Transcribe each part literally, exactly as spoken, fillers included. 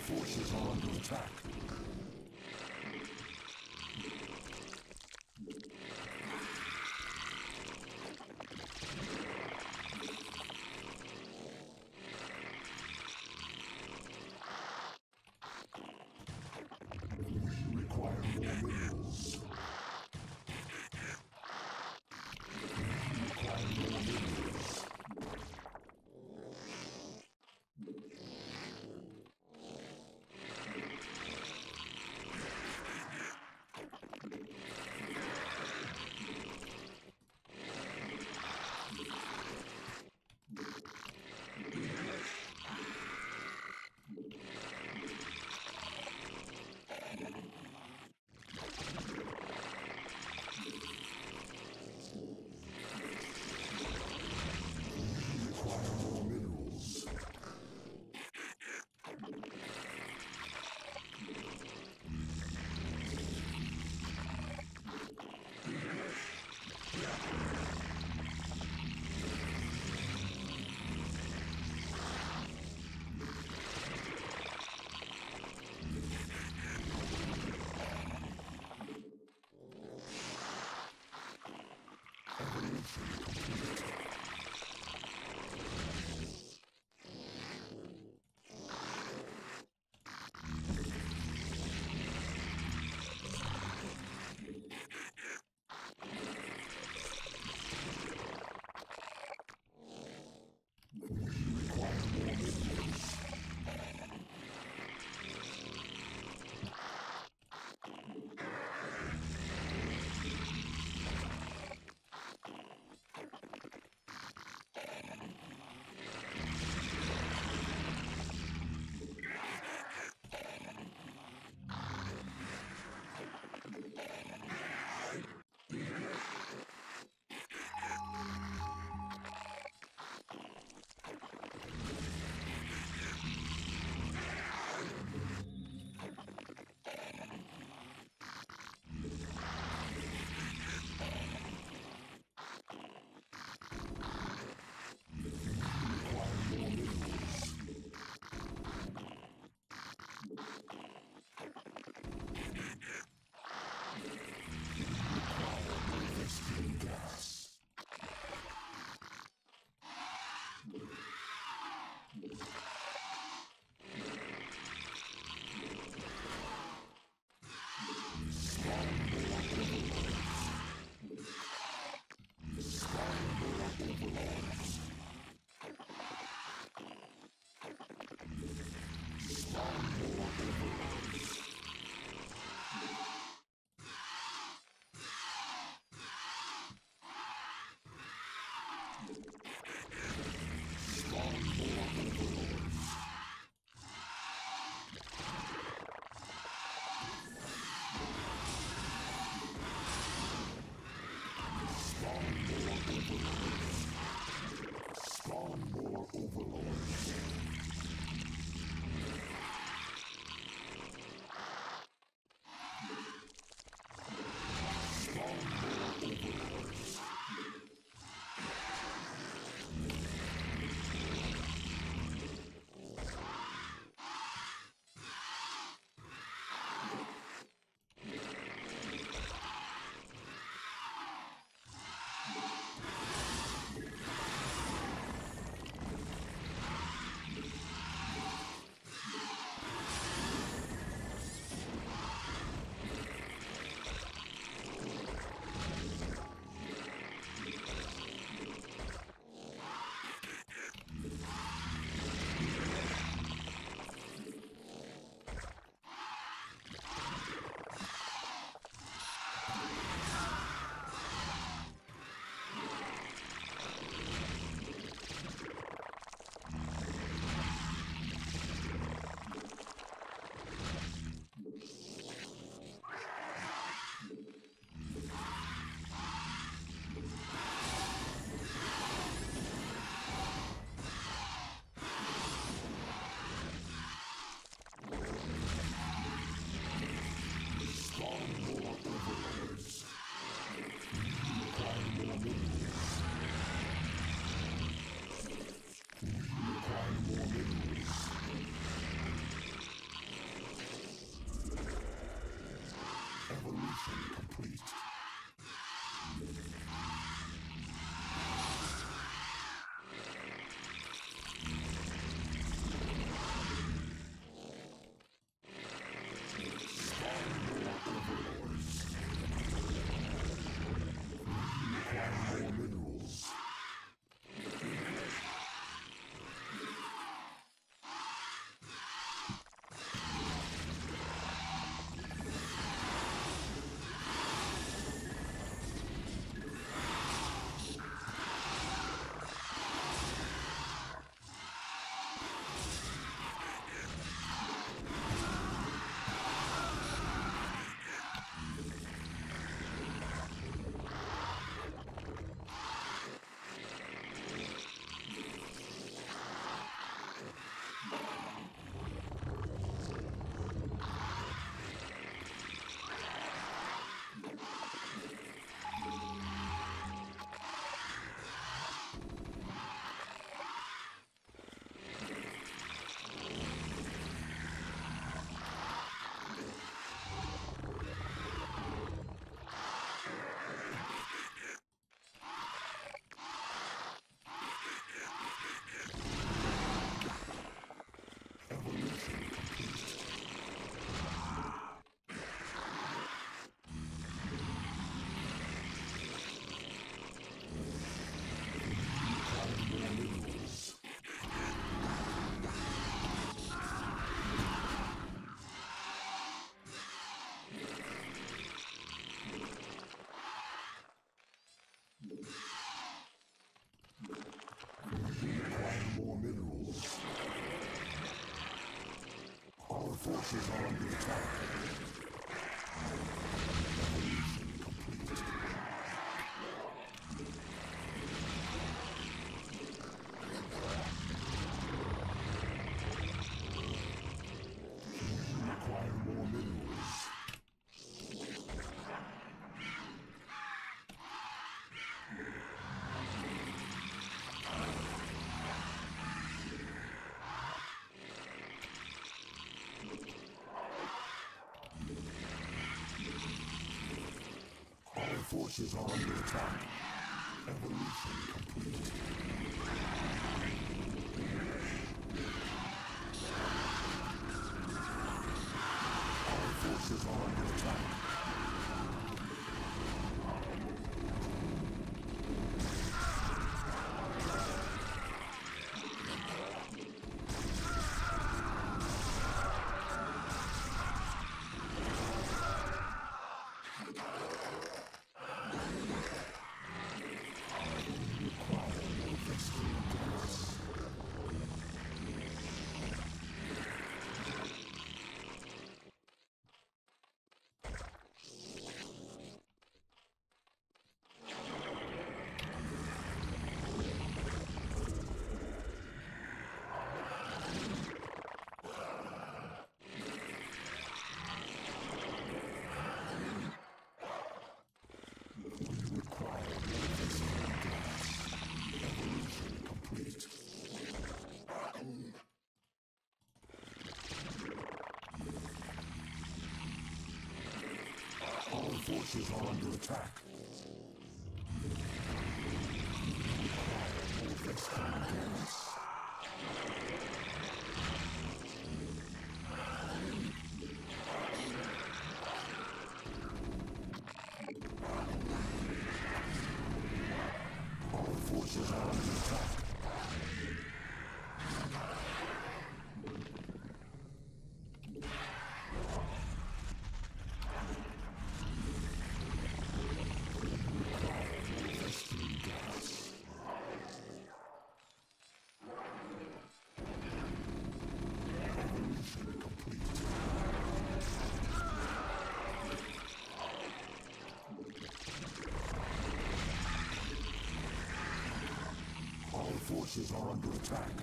forces are under attack. We require more minerals. We require more minerals. We require more minerals. We require more minerals. Require more minerals. Our forces are under attack. Evolution complete. Require more minerals. Our forces are under attack. Evolution complete. Our forces are under attack. Our forces are under attack. Our forces are under attack. Our forces are under attack.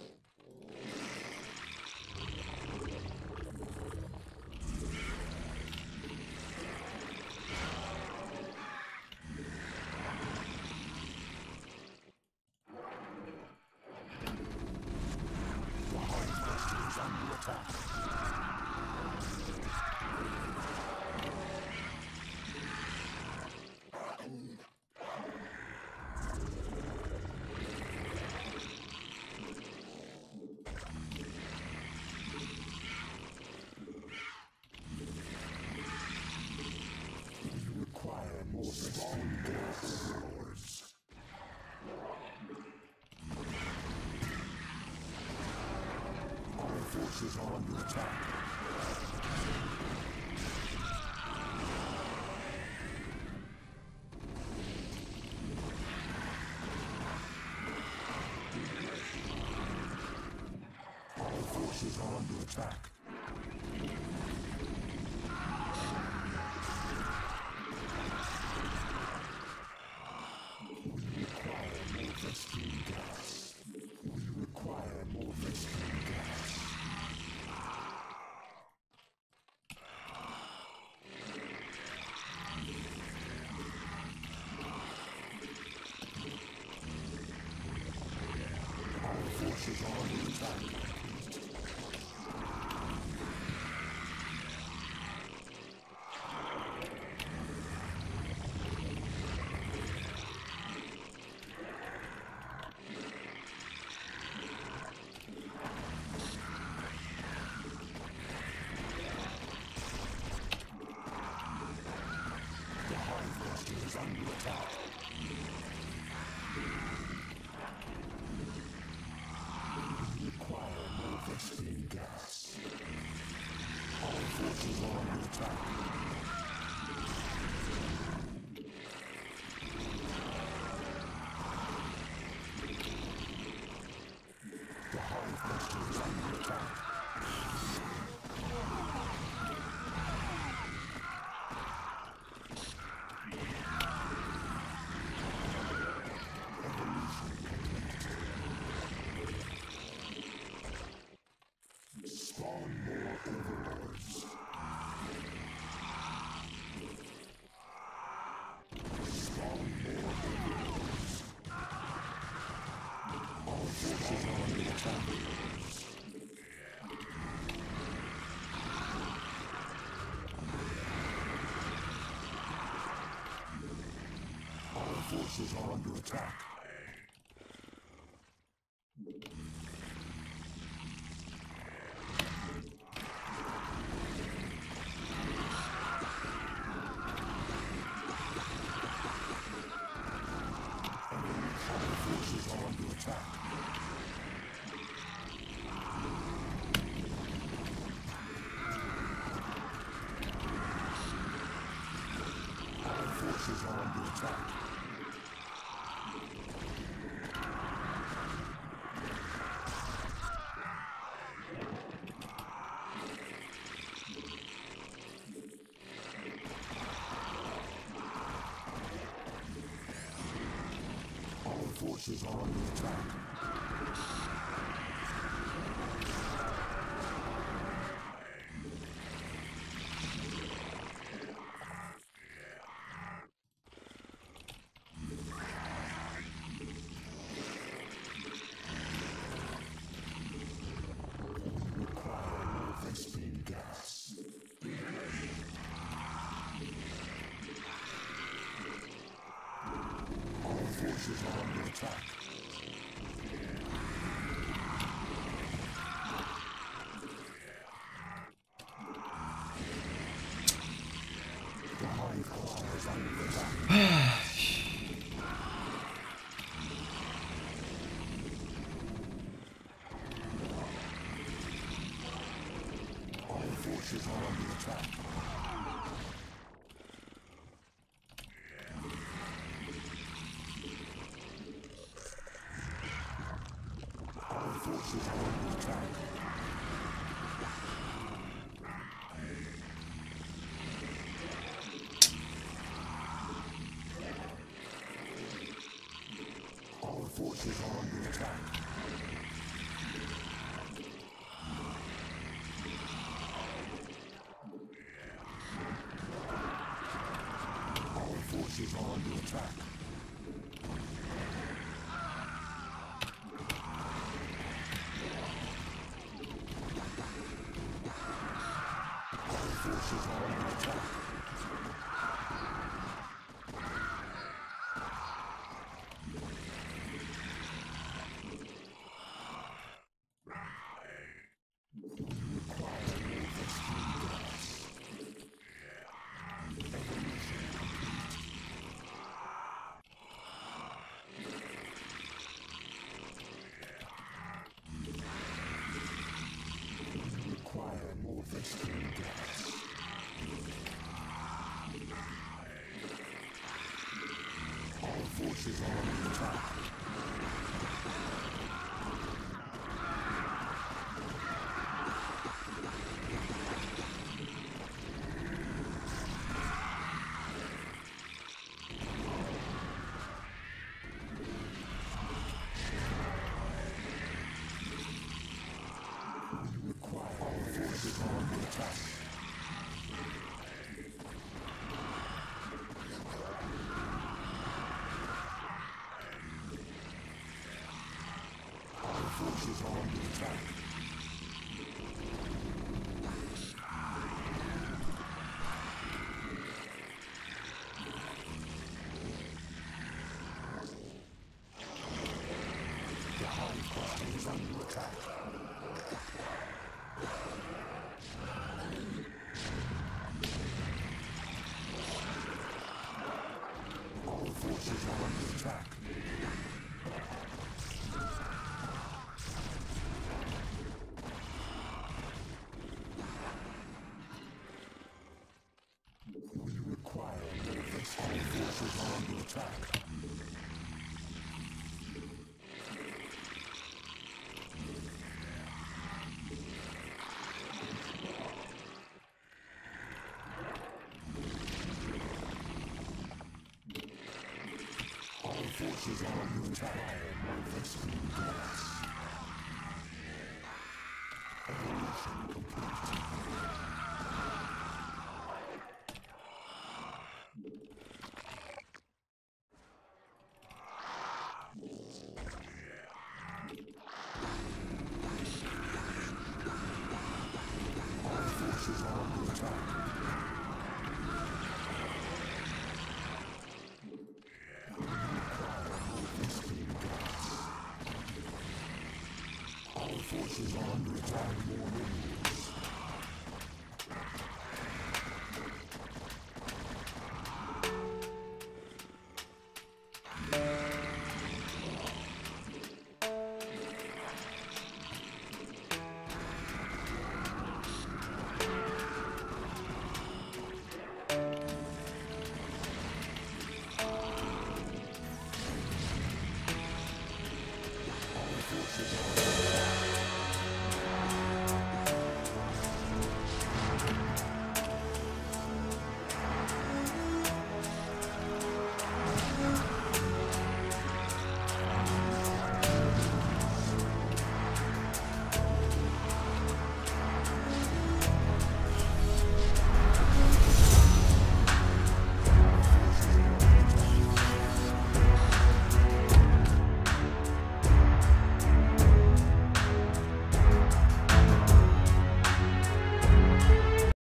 The Hive Cluster is under attack. More strong gas lords. Our forces are under attack. Our forces are under attack. Vespene gas. We require more Vespene gas. Our forces are under attack. Is under attack. We require forces are under attack. Forces are under attack. The Hive Clan is under attack. All forces are under attack. Forces are under attack. Our forces are under attack. Our forces are under attack. Forces are under attack. Require more Vespene gas. Forces are under attack. We require all forces are under attack. Forces are under attack. The Hive Clan is under attack. Our forces are under attack. We require more Vespene. Our forces are under attack. Our forces are under attack. More Vespene gas. Evolution complete. Forces are under attack. Our forces are under attack more than